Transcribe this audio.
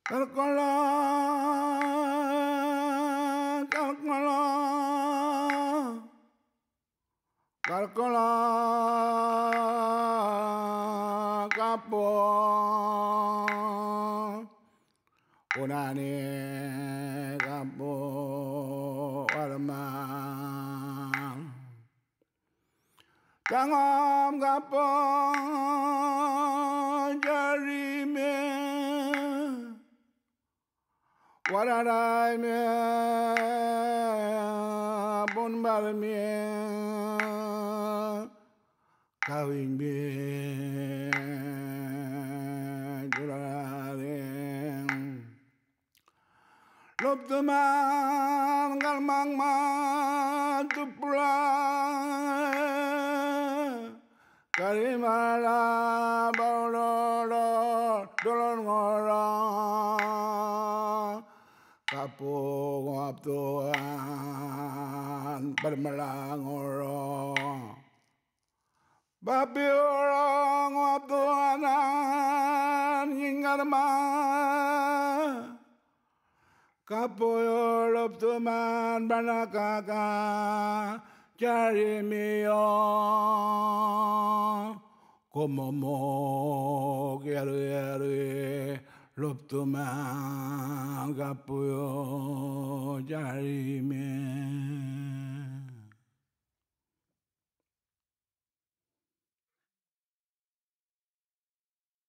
Kalkala, kalkala, kalkala, kapo, unani kapo, arman, tangam kapo, Djari me. Wararai me, Guwanbal me, kawin me, juraring. Lop teman galmang man tupulai, karimala baulolo dolon ngorang. Gapu Tuhan bermelang orang, babi orang Tuhan ingat mah. Gapu lop teman banakaka cari mio, komomo kere lop teman gapu Djari me.